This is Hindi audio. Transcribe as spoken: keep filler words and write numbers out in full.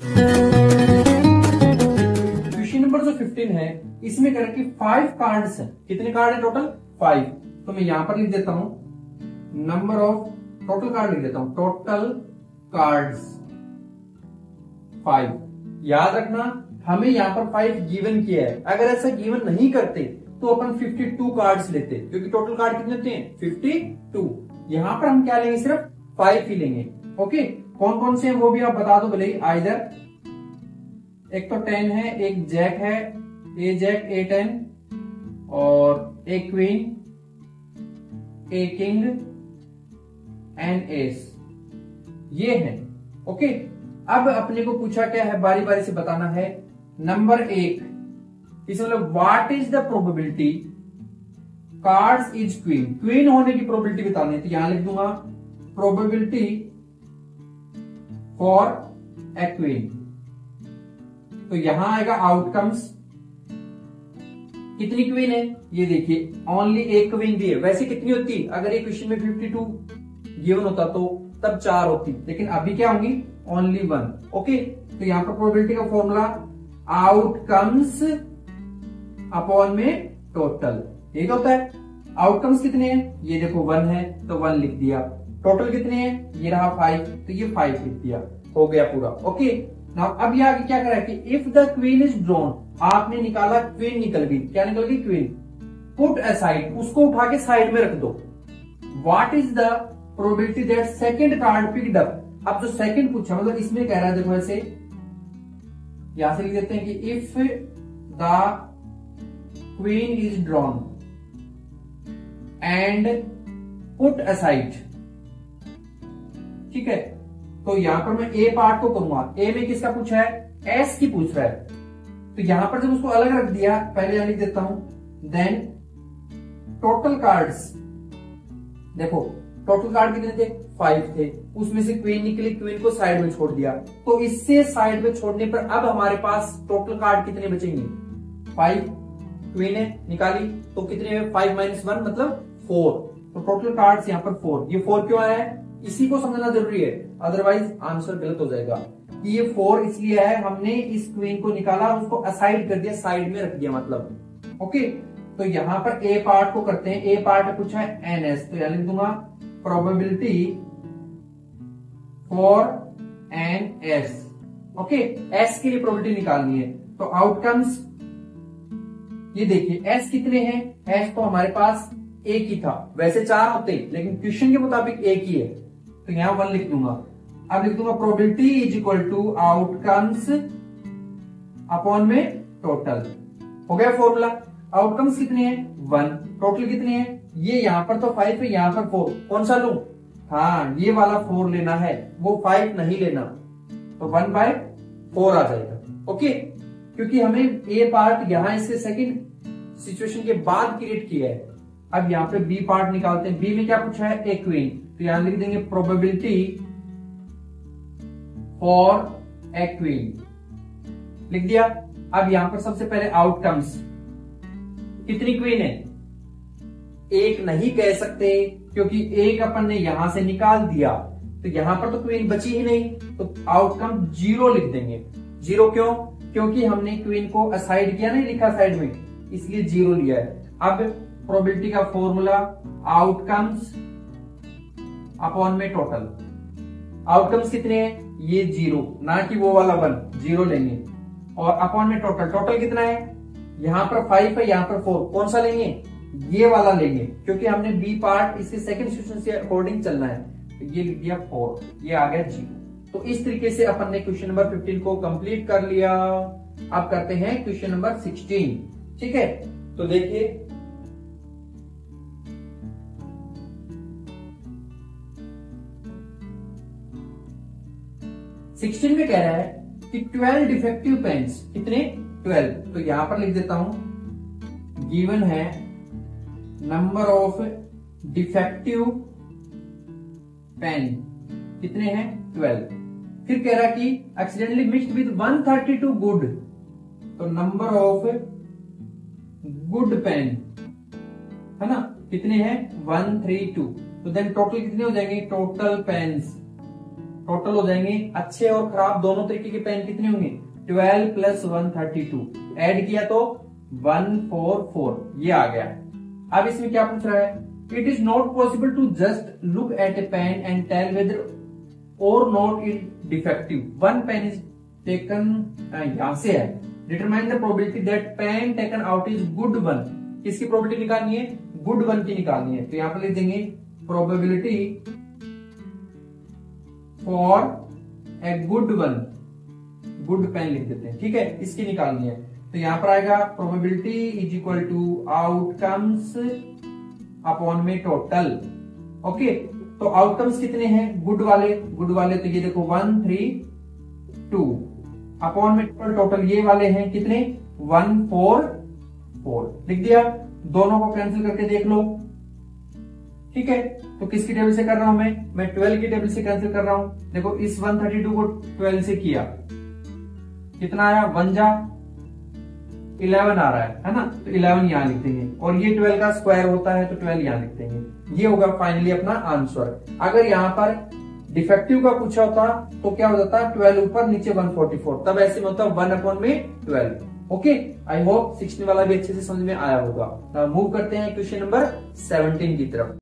क्वेश्चन नंबर जो फिफ्टीन है इसमें कह रहा है कि फाइव कार्ड्स है। कितने कार्ड है टोटल? फाइव। तो मैं यहां पर लिख देता हूं नंबर ऑफ, टोटल कार्ड लिख देता हूं, टोटल कार्ड्स फाइव। याद रखना हमें यहां पर फाइव गिवन किया है, अगर ऐसा गिवन नहीं करते तो अपन फिफ्टी टू कार्ड्स लेते, क्योंकि टोटल कार्ड कितने होते हैं? Fifty two. यहां पर हम क्या लेंगे? सिर्फ फाइव ही लेंगे। ओके, कौन कौन से हैं वो भी आप बता दो भले ही। आइदर एक तो टेन है, एक जैक है, ए जैक ए टेन, और एक queen, a king and ace, ये है। ओके, अब अपने को पूछा क्या है, बारी बारी से बताना है। नंबर एक, इसमें मतलब what is the probability cards is queen, queen होने की प्रोबेबिलिटी बतानी है। तो यहां लिख दूंगा प्रोबेबिलिटी फॉर ए क्वीन। तो यहां आएगा आउटकम्स, कितनी क्वीन है ये देखिए, ओनली एक क्वीन दी है। वैसे कितनी होती अगर ये क्वेश्चन में फिफ्टी टू गिवन होता तो तब चार होती, लेकिन अभी क्या होंगी? Only one. ओके, तो यहां पर प्रोबेबिलिटी का फॉर्मूला आउटकम्स अपॉन में टोटल, ठीक होता है। आउटकम्स कितने हैं? ये देखो वन है तो वन लिख दिया। टोटल कितने हैं? ये रहा फाइव, तो ये फाइव लिख दिया, हो गया पूरा। ओके, नाउ अब ये आगे क्या करा है कि if the queen is drawn, आपने निकाला, क्वीन निकल गई। क्या निकल गई? क्वीन। पुट असाइड, उसको उठा के साइड में रख दो। What is the probability that second card picked up. अब जो सेकंड पूछा, मतलब इसमें कह रहा है, देखो ऐसे यहां से लिख देते हैं कि if the queen is drawn and put aside, ठीक है। तो यहां पर मैं ए पार्ट को करूंगा। ए में किसका पूछा है? एस की पूछ रहा है। तो यहां पर जब उसको अलग रख दिया, पहले यहां लिख देता हूं देन टोटल कार्ड्स। देखो टोटल कार्ड कितने थे? फाइव थे, उसमें से क्वीन निकली, क्वीन को साइड में छोड़ दिया। तो इससे साइड में छोड़ने पर अब हमारे पास टोटल कार्ड कितने बचेंगे? फाइव। क्वीन है निकाली तो कितने? फाइव माइनस वन मतलब फोर। तो टोटल कार्ड्स यहाँ पर फोर। ये फोर क्यों आया है इसी को समझना जरूरी है, अदरवाइज आंसर गलत हो जाएगा। कि ये फोर इसलिए है, हमने इस क्वीन को निकाला, उसको असाइड कर दिया, साइड में रख दिया मतलब। ओके, तो यहां पर ए पार्ट को करते हैं। ए पार्ट पूछा है एन एस, तो यहां लिख दूंगा probability for an ace. Okay, ace के लिए प्रोबेबिलिटी निकालनी है। तो आउटकम्स ये देखिए, एस कितने हैं? एस तो हमारे पास एक ही था, वैसे चार होते लेकिन क्वेश्चन के मुताबिक एक ही है, तो यहां वन लिख दूंगा। अब लिख दूंगा probability is equal to outcomes upon में टोटल। हो गया फॉर्मूला। आउटकम्स कितने हैं? वन। टोटल कितने हैं? ये यहां पर तो फाइव है, यहां पर फोर। कौन सा लूं? हाँ, ये वाला फोर लेना है, वो फाइव नहीं लेना। तो वन बाय फोर आ जाएगा। ओके, क्योंकि हमें ए पार्ट यहां इससे सेकंड सिचुएशन के बाद क्रिएट किया है। अब यहां पे बी पार्ट निकालते हैं। बी में क्या पूछा है? ए क्वीन, तो यहां लिख देंगे प्रोबेबिलिटी फॉर ए क्वीन, लिख दिया। अब यहां पर सबसे पहले आउटकम्स, कितनी क्वीन है? एक नहीं कह सकते क्योंकि एक अपन ने यहां से निकाल दिया, तो यहां पर तो क्वीन बची ही नहीं, तो आउटकम जीरो लिख देंगे। जीरो क्यों? क्योंकि हमने क्वीन को असाइड किया, नहीं लिखा साइड में, इसलिए जीरो लिया है। अब प्रोबेबिलिटी का फॉर्मूला आउटकम्स अपॉन में टोटल। आउटकम्स कितने हैं? ये जीरो, ना कि वो वाला वन, जीरो लेंगे। और अपॉन में टोटल, टोटल कितना है? यहां पर फाइव है, यहां पर फोर। कौन सा लेंगे? ये वाला लेंगे, क्योंकि हमने बी पार्ट इसके सेकंड सिचुएशन से अकॉर्डिंग चलना है। तो ये लिख दिया फोर, ये आ गया जीरो। तो इस तरीके से अपन ने क्वेश्चन नंबर फिफ्टीन को कंप्लीट कर लिया। अब करते हैं क्वेश्चन नंबर सिक्सटीन। ठीक है, तो देखिए सिक्सटीन में कह रहा है कि ट्वेल्व डिफेक्टिव पेन्स, कितने? ट्वेल्व। तो यहां पर लिख देता हूं गिवन है नंबर ऑफ डिफेक्टिव पेन कितने हैं? ट्वेल्व। फिर कह रहा कि accidentally mixed with one thirty two good, तो नंबर ऑफ गुड पेन है ना, कितने हैं? One three two. तो देन टोटल कितने हो जाएंगे? टोटल पेन्स टोटल हो जाएंगे अच्छे और खराब दोनों तरीके के पेन कितने होंगे, twelve plus one thirty two, add किया तो वन फोर फोर, ये आ गया। अब इसमें क्या पूछ रहा है, it is not possible to just look at a pen and tell whether or not it defective, one pen is taken, यहां से है, determine the probability that pen taken out is good one, किसकी प्रोबेबिलिटी निकालनी है, गुड वन की निकालनी है। तो यहां पर लिख देंगे probability for a good one, good pen लिख देते हैं, ठीक है, इसकी निकालनी है। तो यहां पर आएगा probability is equal to outcomes upon में टोटल। ओके, तो आउटकम्स कितने हैं गुड वाले, गुड वाले तो ये देखो वन थ्री टू, अपॉन में टोटल, टोटल ये वाले हैं कितने, वन फोर फोर, लिख दिया। दोनों को कैंसिल करके देख लो, ठीक है। तो किसकी टेबल से कर रहा हूं मैं मैं ट्वेल्व की टेबल से कैंसिल कर रहा हूं। देखो इस वन थर्टी टू को ट्वेल्व से किया, कितना आया, वन जा इलेवन आ रहा है है ना, तो इलेवन यहां लिख देंगे, और ये ट्वेल्व का स्क्वायर होता है तो ट्वेल्व यहां लिख देंगे। ये होगा फाइनली अपना आंसर। अगर यहाँ पर डिफेक्टिव का पूछा होता तो क्या हो जाता, ट्वेल्व ऊपर नीचे वन फोर्टी फोर, तब ऐसे में होता वन अपॉन में twelve. Okay, I hope sixteen वाला भी अच्छे से समझ में आया होगा। मूव करते हैं क्वेश्चन नंबर सेवनटीन की तरफ।